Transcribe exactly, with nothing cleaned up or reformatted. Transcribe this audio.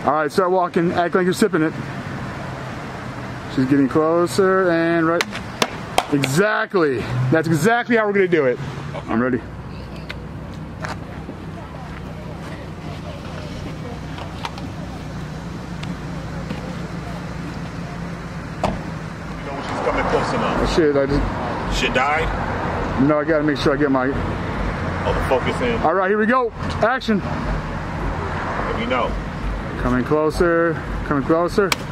All right, start walking. Act like you're sipping it. She's getting closer and right. Exactly. That's exactly how we're gonna do it. I'm ready. She's coming close enough. Shit, I just... Shit died? No, I gotta make sure I get my... Oh, the focus in. All right, here we go. Action. Let me know. Coming closer, coming closer.